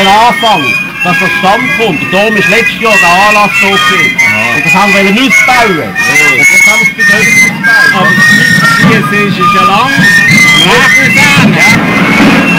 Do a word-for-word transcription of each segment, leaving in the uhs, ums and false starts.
den Anfang, dass das Stand kommt. Und darum ist letztes Jahr der Anlass so gewesen. Und das haben wir ausbauen. Ja. Und jetzt haben wir es bis heute ausbauen. Aber das ist es ja lang. Rechnen sagen, ja.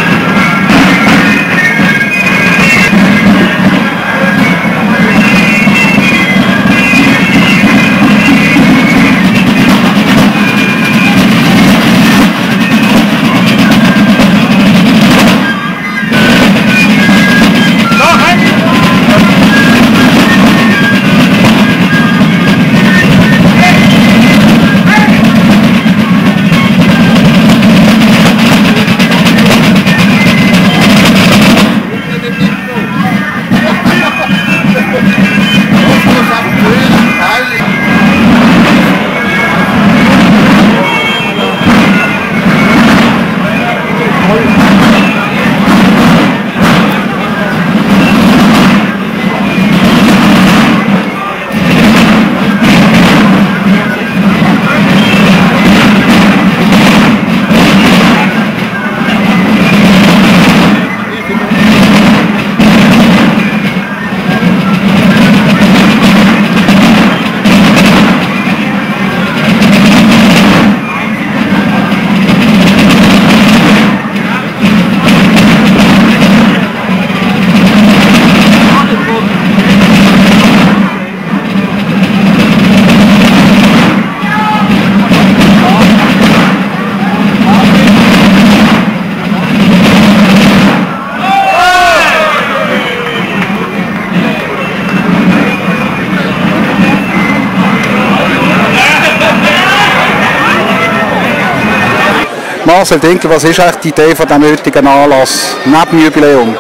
Marcel Dinkel, was ist eigentlich die Idee von diesem heutigen Anlass neben dem Jubiläum?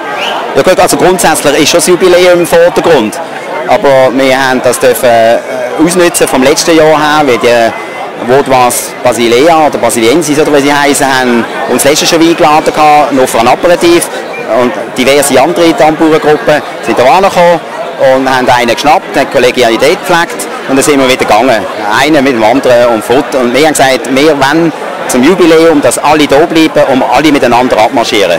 Ja gut, also grundsätzlich ist schon das Jubiläum im Vordergrund. Aber wir haben das dürfen äh, ausnutzen vom letzten Jahr her, weil die Vaudoise Basilea oder Basiliensis oder wie sie heißen, haben uns letztes Jahr schon eingeladen gehabt, noch für ein Aperitif. Und diverse andere Tambourengruppen sind da angekommen und haben einen geschnappt, haben Kollegialität gepflegt und dann sind wir wieder gegangen. Einer mit dem anderen und fort. Und wir haben gesagt, wir wollen zum Jubiläum, dass alle da bleiben und alle miteinander abmarschieren.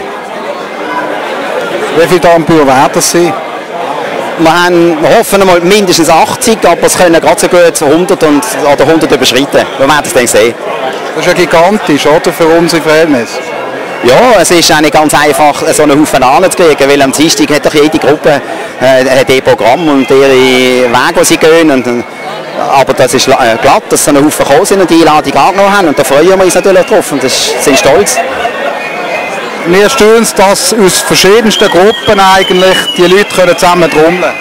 Wie viele Tambouren werden das sein? Wir, haben, wir hoffen mal mindestens achtzig, aber es können gerade so gut hundert und, oder hundert überschreiten. Wir werden es dann sehen. Das ist ja gigantisch, oder, für unsere Verhältnisse? Ja, es ist auch nicht ganz einfach, so einen Haufen anzukriegen, weil am Dienstag hat doch jede Gruppe äh, hat ihr Programm und ihre Wege, die sie gehen. Und, aber das ist äh, glatt, dass so einen Haufen gekommen sind und die Einladung angenommen haben. Und da freuen wir uns natürlich drauf und das, sind stolz. Mir stört es, dass aus verschiedensten Gruppen eigentlich die Leute können zusammen trommeln.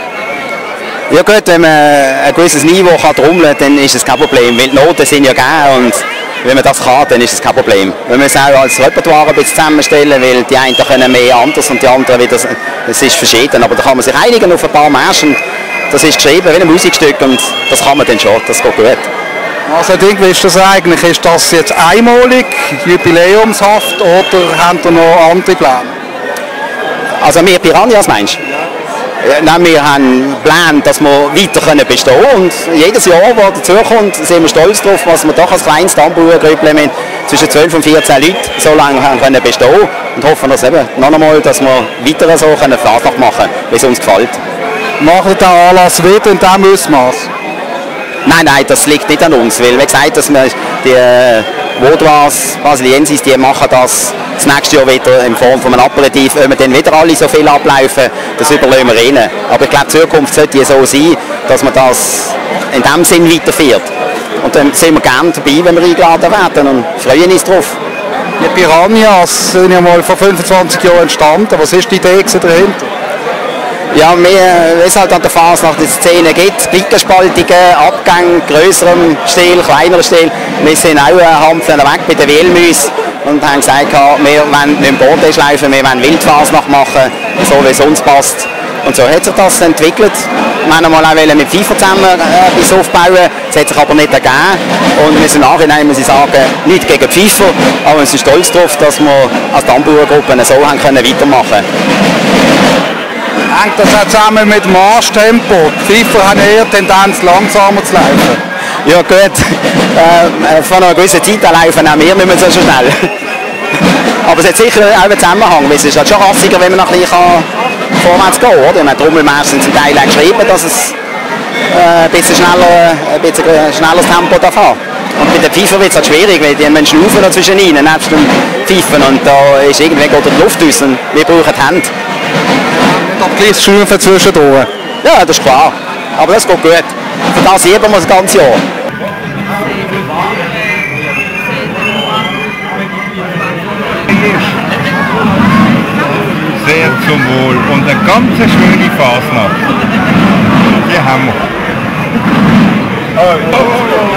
Ja gut, wenn man ein gewisses Niveau kann trommeln kann, dann ist es kein Problem, weil die Noten sind ja gegeben und wenn man das kann, dann ist es kein Problem. Wir müssen auch als Repertoire ein bisschen zusammenstellen, weil die einen können mehr anders und die anderen wieder, es ist verschieden, aber da kann man sich einigen auf ein paar Märchen. Das ist geschrieben wie ein Musikstück und das kann man dann schon, das geht gut. Also ich denke, wie ist das eigentlich? Ist das jetzt einmalig, jubiläumshaft oder haben ihr noch andere Pläne? Also wir Piranhas meinst du? Nein, wir haben Pläne, dass wir weiter können bestehen können. Und jedes Jahr, das dazukommt, sind wir stolz darauf, was wir doch als kleines Tambourgrüppchen mit zwischen zwölf und vierzehn Leuten so lange haben können bestehen und hoffen, dass, eben, noch einmal, dass wir weiter so können Fahrt machen, wie es uns gefällt. Machen den Anlass wieder in diesem Ausmaß? Nein, nein, das liegt nicht an uns, weil wie gesagt, dass wir die äh, Vaudoise Basiliensis, die machen das das nächste Jahr wieder in Form von einem Aperitif. Wenn wir dann wieder alle so viel ablaufen, das überlassen wir ihnen. Aber ich glaube, die Zukunft sollte so sein, dass man das in diesem Sinn weiterführt. Und dann sind wir gerne dabei, wenn wir eingeladen werden und freuen uns drauf. Die Piranhas sind ja mal vor fünfundzwanzig Jahren entstanden. Was ist die Idee dahinter? Ja, wir, es halt an der Fasnacht die Szene gibt, Blickenspaltungen, Abgänge, grösserem Stil, kleinerem Stil. Wir sind auch ein Hampfen weg bei den Wählmäusen und haben gesagt, wir wollen nicht Bordellschleifen, wir wollen Wildfasnacht machen, so wie es uns passt. Und so hat sich das entwickelt. Wir wollten mal auch mit Pfeifer zusammen äh, etwas aufbauen, das hat sich aber nicht ergeben. Und wir sind nachhinein, muss ich sagen, nicht gegen Pfeifer, aber wir sind stolz darauf, dass wir als Tambourgruppe so haben können weitermachen können. Hängt das auch zusammen mit dem Marschtempo? Die Pfeifer haben eher Tendenz, langsamer zu laufen. Ja gut, äh, von einer gewissen Zeit laufen auch wir nicht mehr so schnell. Aber es hat sicher auch einen Zusammenhang, weil es ist halt schon rassiger, wenn man noch ein bisschen vorwärts gehen kann. Oder? Die Trommelmärsche sind zum Teil auch geschrieben, dass es äh, ein bisschen schneller, ein bisschen schnelleres Tempo da fahren. Und bei den Pfeifen wird es halt schwierig, weil die Menschen schnaufen dazwischen rein, nebst dem Pfeifen. Und da ist irgendwie geht die Luft raus und wir brauchen die Hände. Und gleich Schnaufen zwischendurch. Ja, das ist klar. Aber das geht gut. Für das üben wir das ganze Jahr. Sehr zum Wohl und eine ganz schöne Fasnacht. Die haben wir. Oh, oh, oh.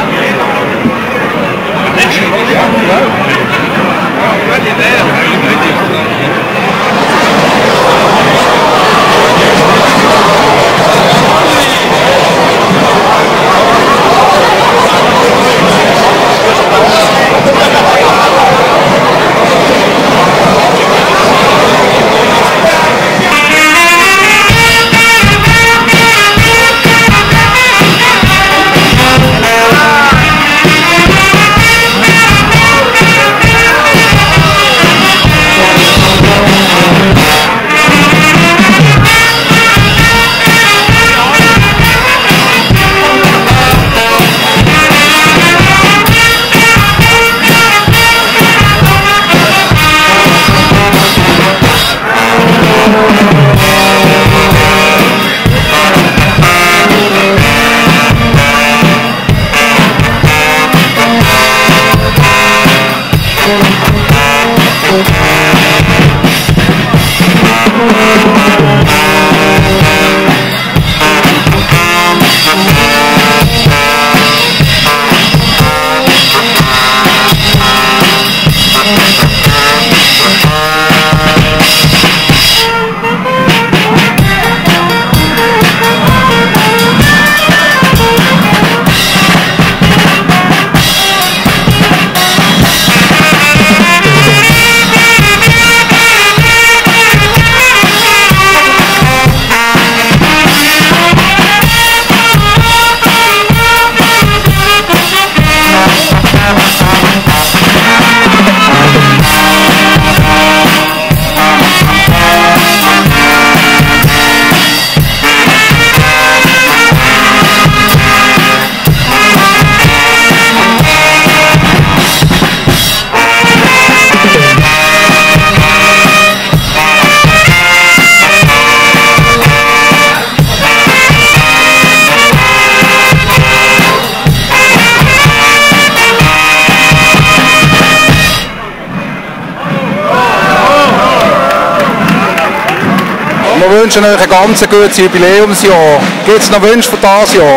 Wir wünschen euch ein ganz gutes Jubiläumsjahr. Gibt es noch Wünsche für dieses Jahr?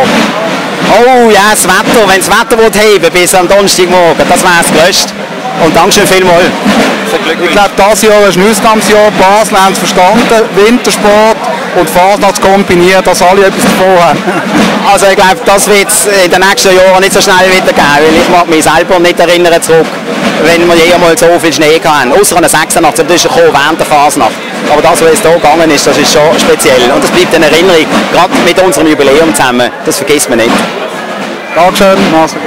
Oh ja, das Wetter, wenn das Wetter heben bis am Donnerstagmorgen, das wäre das Größte. Und Dankeschön vielmals. Ich glaube, dieses Jahr ist ein Ausgangsjahr. Basel haben es verstanden, Wintersport und Fasnacht kombiniert, dass alle etwas davon haben. Also ich glaube, das wird es in den nächsten Jahren nicht so schnell wieder geben, weil ich mag mich selber nicht erinnern zurück, wenn wir jemals so viel Schnee hatten. Außer einer sechsundachtzig, das ist gekommen während der Fasnacht. Aber das, was hier gegangen ist, das ist schon speziell. Und das bleibt in Erinnerung, gerade mit unserem Jubiläum zusammen. Das vergisst man nicht. Dankeschön. Merci.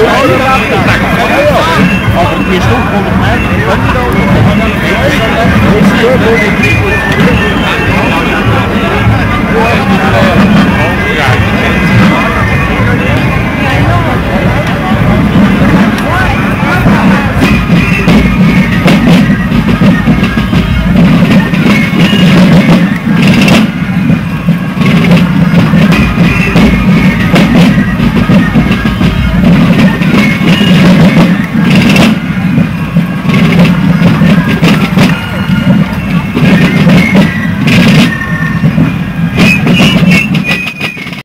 Aber die Stück hundert Meter.